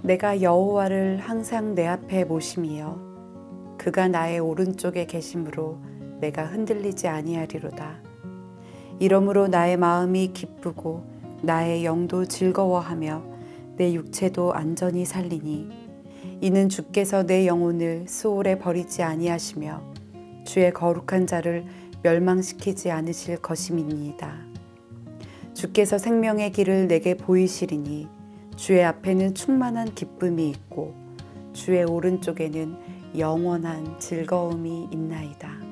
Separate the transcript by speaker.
Speaker 1: 내가 여호와를 항상 내 앞에 모심이여 그가 나의 오른쪽에 계심으로 내가 흔들리지 아니하리로다. 이러므로 나의 마음이 기쁘고 나의 영도 즐거워하며 내 육체도 안전히 살리니 이는 주께서 내 영혼을 수올에 버리지 아니하시며 주의 거룩한 자를 멸망시키지 않으실 것임이니이다. 주께서 생명의 길을 내게 보이시리니 주의 앞에는 충만한 기쁨이 있고 주의 오른쪽에는 영원한 즐거움이 있나이다.